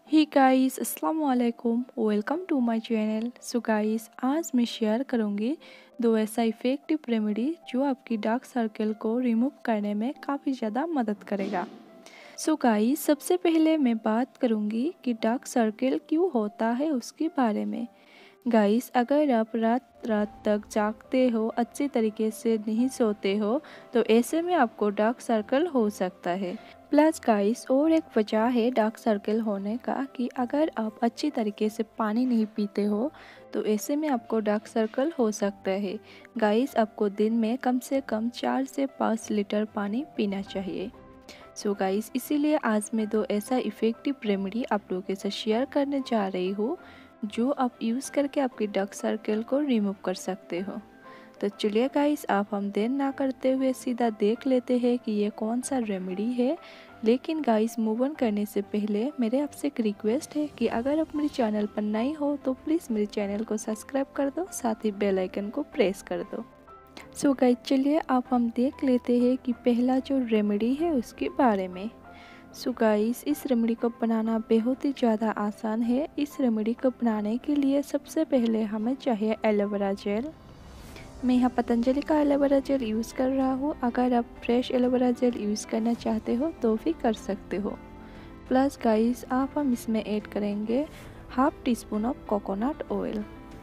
हे guys अस्सलाम वालेकुम, welcome to my channel. So guys, आज मैं शेयर करूंगी दो ऐसा इफ़ेक्टिव रेमेडी जो आपकी डार्क सर्कल को रिमूव करने में काफ़ी ज़्यादा मदद करेगा। सो गाइस, सबसे पहले मैं बात करूंगी कि डार्क सर्कल क्यों होता है उसके बारे में। गाइस, अगर आप रात रात तक जागते हो, अच्छे तरीके से नहीं सोते हो, तो ऐसे में आपको डार्क सर्कल हो सकता है। प्लस गाइस, और एक वजह है डार्क सर्कल होने का कि अगर आप अच्छी तरीके से पानी नहीं पीते हो, तो ऐसे में आपको डार्क सर्कल हो सकता है। गाइस, आपको दिन में कम से कम 4 से 5 लीटर पानी पीना चाहिए। सो गाइस, इसीलिए आज मैं दो ऐसा इफ़ेक्टिव रेमेडी आप लोगों के साथ शेयर करने जा रही हूँ जो आप यूज़ करके आपकी डार्क सर्कल को रिमूव कर सकते हो। तो चलिए गाइस, आप हम देर ना करते हुए सीधा देख लेते हैं कि ये कौन सा रेमेडी है। लेकिन गाइस, मूव ऑन करने से पहले मेरे आपसे एक रिक्वेस्ट है कि अगर आप मेरे चैनल पर नए हो तो प्लीज़ मेरे चैनल को सब्सक्राइब कर दो, साथ ही बेल आइकन को प्रेस कर दो। सो गाइस, चलिए अब हम देख लेते हैं कि पहला जो रेमेडी है उसके बारे में। सो गाइस, इस रेमेडी को बनाना बहुत ही ज़्यादा आसान है। इस रेमेडी को बनाने के लिए सबसे पहले हमें चाहिए एलोवेरा जेल। मैं यहाँ पतंजलि का एलोवेरा जेल यूज़ कर रहा हूँ। अगर आप फ्रेश एलोवेरा जेल यूज़ करना चाहते हो तो भी कर सकते हो। प्लस गाइस, आप हम इसमें ऐड करेंगे half teaspoon of coconut oil.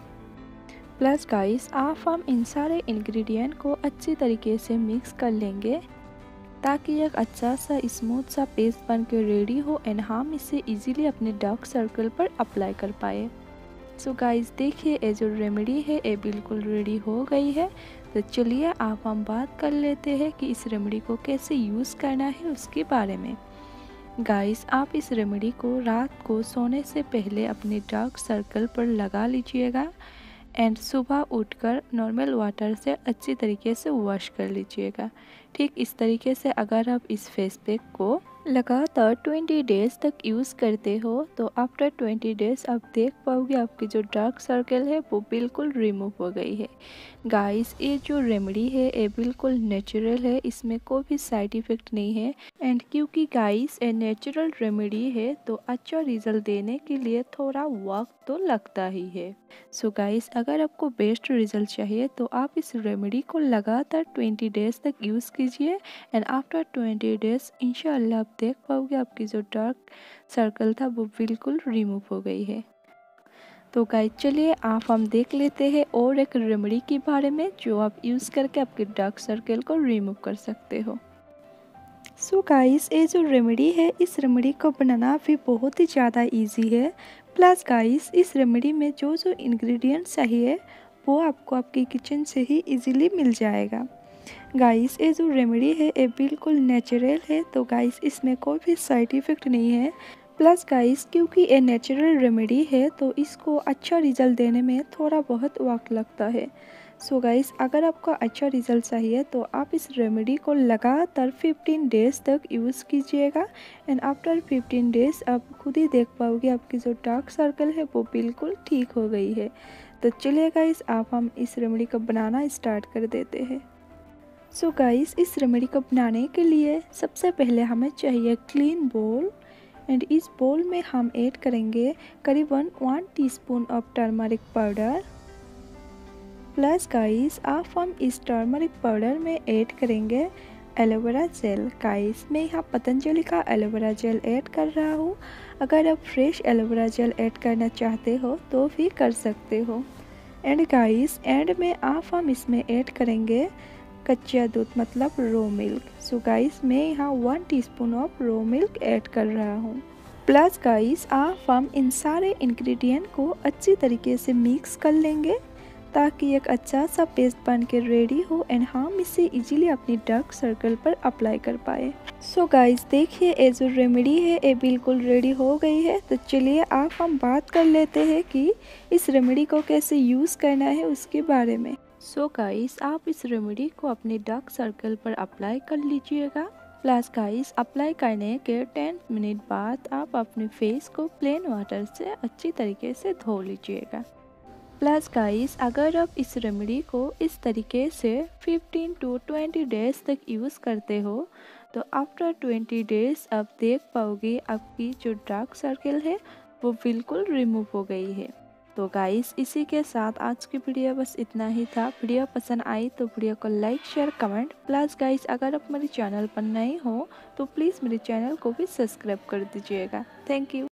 Plus guys, आप हम इन सारे इंग्रेडिएंट को अच्छी तरीके से मिक्स कर लेंगे ताकि एक अच्छा सा स्मूथ सा पेस्ट बन के रेडी हो एंड हम इसे इजीली अपने डार्क सर्कल पर अप्लाई कर पाए। सो गाइस, देखिए ये जो रेमेडी है ये बिल्कुल रेडी हो गई है। तो चलिए आप हम बात कर लेते हैं कि इस रेमेडी को कैसे यूज़ करना है उसके बारे में। गाइस, आप इस रेमेडी को रात को सोने से पहले अपने डार्क सर्कल पर लगा लीजिएगा एंड सुबह उठकर नॉर्मल वाटर से अच्छी तरीके से वॉश कर लीजिएगा। ठीक इस तरीके से अगर आप इस फेस पैक को लगातार 20 डेज तक यूज़ करते हो तो आफ्टर 20 डेज आप देख पाओगे आपकी जो डार्क सर्कल है वो बिल्कुल रिमूव हो गई है। गाइस, ये जो रेमेडी है ये बिल्कुल नेचुरल है, इसमें कोई भी साइड इफ़ेक्ट नहीं है। एंड क्योंकि गाइस ये नेचुरल रेमेडी है तो अच्छा रिजल्ट देने के लिए थोड़ा वक्त तो लगता ही है। सो गाइस, अगर आपको बेस्ट रिजल्ट चाहिए तो आप इस रेमेडी को लगातार 20 डेज तक यूज़ कीजिए एंड आफ्टर 20 डेज इंशाल्लाह आप देख पाओगे आपकी जो डार्क सर्कल था वो बिल्कुल रिमूव हो गई है। तो गाइस, चलिए आप हम देख लेते हैं और एक रेमेडी के बारे में जो आप यूज़ करके आपके डार्क सर्कल को रिमूव कर सकते हो। सो गाइस, ये जो रेमेडी है इस रेमेडी को बनाना भी बहुत ही ज़्यादा इजी है। प्लस गाइस, इस रेमेडी में जो जो इंग्रेडिएंट्स चाहिए वो आपको आपके किचन से ही इजीली मिल जाएगा। गाइस, ये जो रेमेडी है ये बिल्कुल नेचुरल है, तो गाइस इसमें कोई भी साइड इफ़ेक्ट नहीं है। प्लस गाइस, क्योंकि ये नेचुरल रेमेडी है तो इसको अच्छा रिजल्ट देने में थोड़ा बहुत वक्त लगता है। सो गाइस, अगर आपको अच्छा रिजल्ट चाहिए तो आप इस रेमेडी को लगातार 15 डेज तक यूज़ कीजिएगा एंड आफ्टर 15 डेज आप खुद ही देख पाओगे आपकी जो डार्क सर्कल है वो बिल्कुल ठीक हो गई है। तो चलिए गाइस, आप हम इस रेमेडी को बनाना स्टार्ट कर देते हैं। सो गाइस, इस रेमेडी को बनाने के लिए सबसे पहले हमें चाहिए क्लीन बोल एंड इस बोल में हम ऐड करेंगे करीबन 1 teaspoon of turmeric powder. Plus guys, आप हम इस टर्मरिक पाउडर में ऐड करेंगे एलोवेरा जेल। गाइस, मैं यहाँ पतंजलि का एलोवेरा जेल ऐड कर रहा हूँ। अगर आप फ्रेश एलोवेरा जेल ऐड करना चाहते हो तो भी कर सकते हो। एंड गाइस, एंड में आप हम इसमें ऐड करेंगे कच्चा दूध मतलब रो मिल्क। सो गाइस, मैं यहाँ 1 teaspoon of raw milk add कर रहा हूँ। प्लस गाइस, आप हम इन सारे इंग्रेडिएंट को अच्छी तरीके से मिक्स कर लेंगे ताकि एक अच्छा सा पेस्ट बन के रेडी हो एंड हम इसे इजीली अपनी डार्क सर्कल पर अप्लाई कर पाए। सो गाइस, देखिए ये जो रेमेडी है ये बिल्कुल रेडी हो गई है। तो चलिए आप हम बात कर लेते हैं कि इस रेमेडी को कैसे यूज़ करना है उसके बारे में। सो गाइस, आप इस रेमेडी को अपने डार्क सर्कल पर अप्लाई कर लीजिएगा। प्लस गाइस, अप्लाई करने के 10 मिनट बाद आप अपने फेस को प्लेन वाटर से अच्छी तरीके से धो लीजिएगा। प्लस गाइस, अगर आप इस रेमेडी को इस तरीके से 15 to 20 डेज तक यूज़ करते हो तो आफ्टर 20 डेज आप देख पाओगे आपकी जो डार्क सर्कल है वो बिल्कुल रिमूव हो गई है। तो गाइस इसी के साथ आज की वीडियो बस इतना ही था। वीडियो पसंद आई तो वीडियो को like share comment plus guys अगर आप मेरे चैनल पर नए हो तो प्लीज़ मेरे चैनल को भी सब्सक्राइब कर दीजिएगा। Thank you.